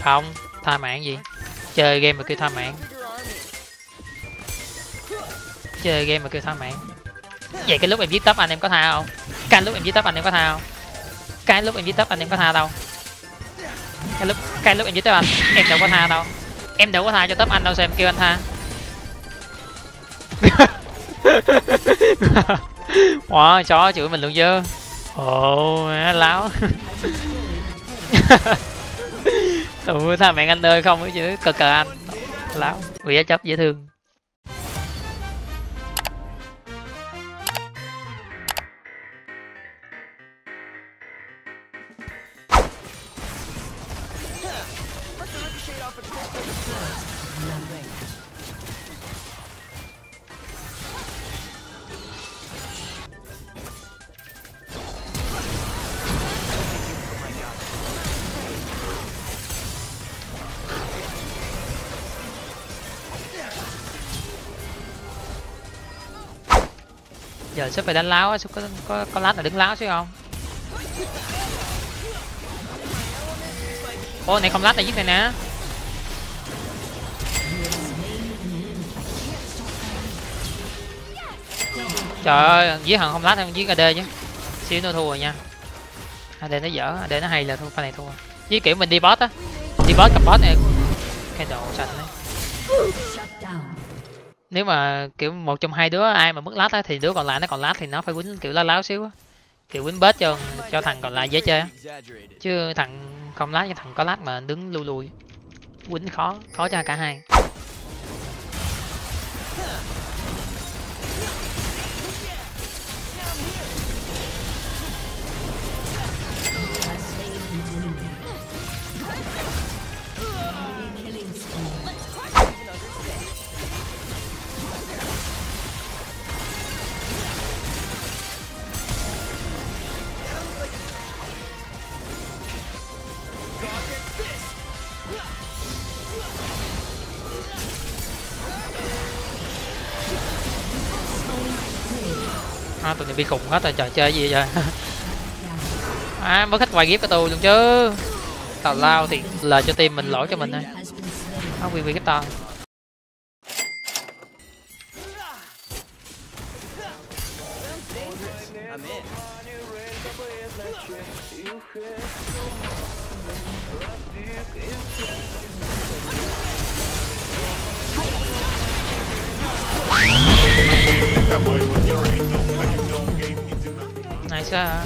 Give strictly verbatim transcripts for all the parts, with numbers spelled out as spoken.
Không, tha mạng gì? Chơi game mà kêu tha mạng. Chơi game mà kêu tha mạng. Vậy cái lúc em viết tấp anh em có tha không? Cái lúc em viết tấp anh em có tha không? Cái lúc em viết tấp anh em có tha đâu? Cái lúc cái lúc em viết tấp anh em đâu có tha đâu. Em đâu có tha cho tấp anh đâu, sao em kêu anh tha? Wow, chó chửi mình luôn chứ. Ồ, láo. Tụi tha mẹ anh ơi không ấy chứ, cờ cờ anh. Láo, quỷ chấp dễ thương. Giờ sẽ phải đánh láo á, có có có lát là đứng láo chứ không? Ô này không lát là giết này nè. Trời ơi, giết thằng không lát không giết a đê chứ. Xíu nữa thua rồi nha. a đê nó dở, a đê nó hay là thua, pha này thua. Với kiểu mình đi boss á. Đi boss cầm boss này cái đồ sạch đấy. Nếu mà kiểu một trong hai đứa ai mà mất lát á thì đứa còn lại nó còn lát thì nó phải quýnh kiểu lá láo xíu á, kiểu quýnh bết cho cho thằng còn lại dễ chơi á. Chứ thằng không lát với thằng có lát mà đứng lùi lùi quýnh khó khó cho cả hai. À, tụi này bị khùng hết rồi, trò chơi gì vậy? À, mới khách quay ghép cái tôi luôn chứ. Tào lao thì lời cho team mình, lỗi cho mình thôi. Nó quy quy cái to. Nice á.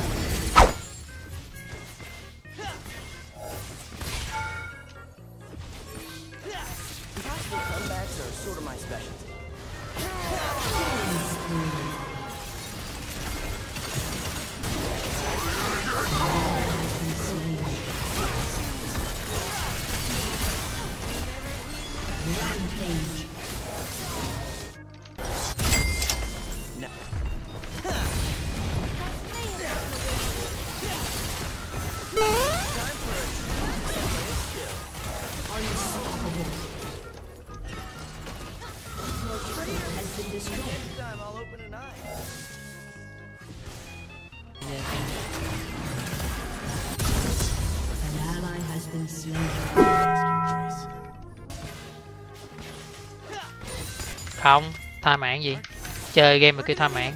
Không, tha mạng gì? Chơi game mà kêu tha mạng.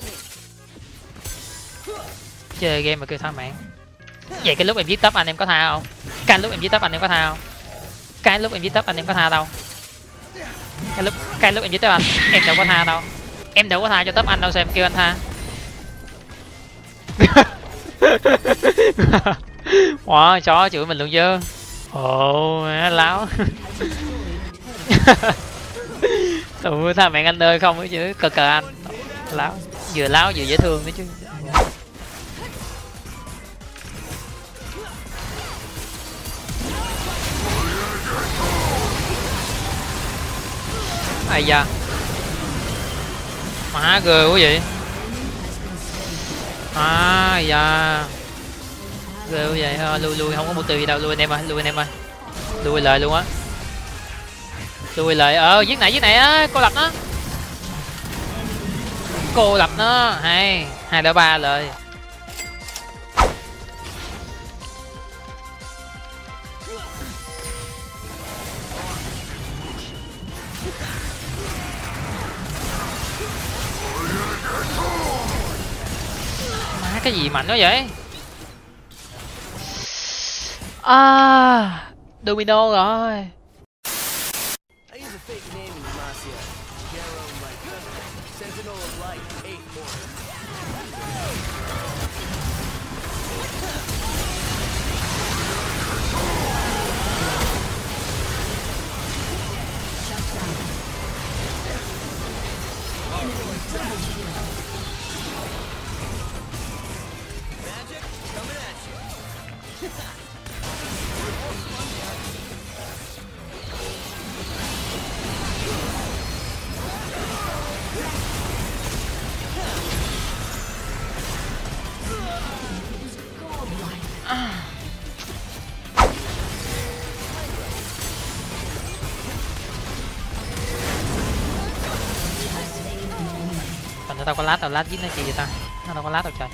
Chơi game mà kêu tha mạng. Vậy cái lúc em viết tấp anh em có tha không? Cái lúc em viết tấp anh em có tha không? Cái lúc em viết tấp anh em có tha đâu? Cái lúc cái lúc em viết tấp anh em đâu có tha đâu. Em đâu có tha cho tấp anh đâu, sao em kêu anh tha? Wow, chó chửi mình luôn chứ. Ồ, láo. Tụi tha mẹ anh ơi không ấy chứ, cờ cờ anh. Láo, vừa láo vừa dễ thương nữa chứ. Ai da. Má ghê quá vậy. À da. Ghê quá vậy. À, lui lui không có mục tiêu gì đâu, lui anh em ơi, lui anh em ơi. Lui lời luôn á. Lui lời. Ờ giết này giết này á, cô lập nó. Cô lập nó. Hay, hai đỡ ba lời. cái gì mạnh quá vậy? À, Domino rồi. Còn tao có lát, tao lát giết nó chi vậy ta? Nó đâu có lát đâu trời.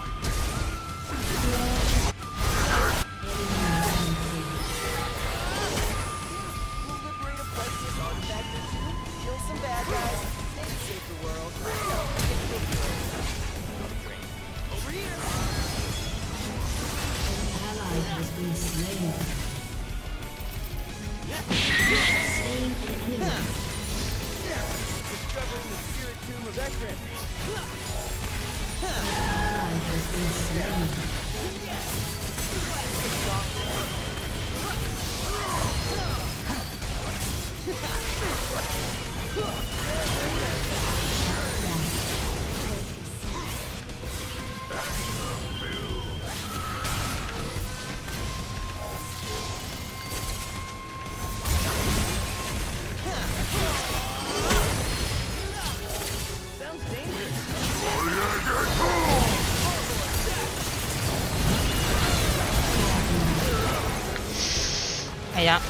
Hay đó.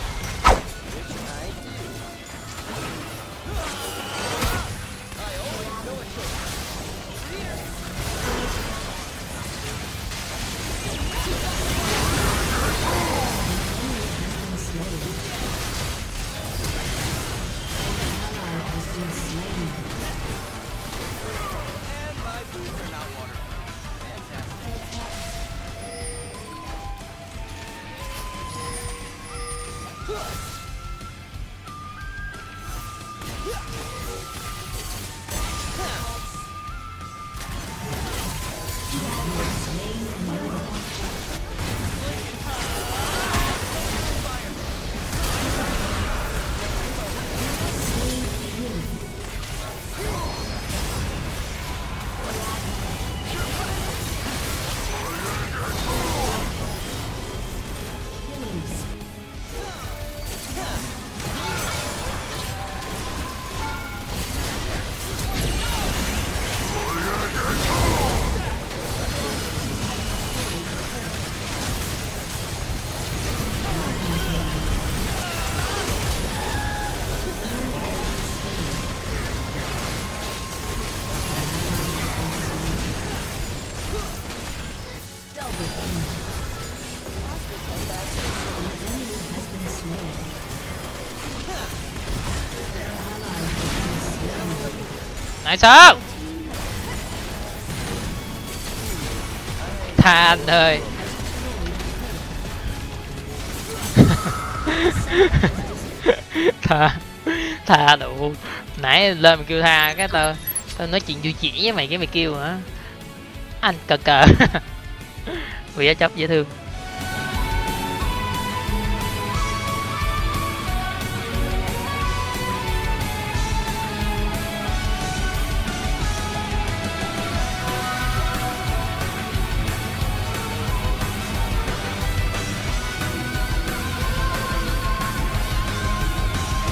Nãy sao? Tha anh ơi. Tha. Tha đủ. Nãy lên mà kêu tha cái tao tao nói chuyện vui chỉ với mày cái mày kêu hả? Anh cờ cờ. Vì chóc dễ thương.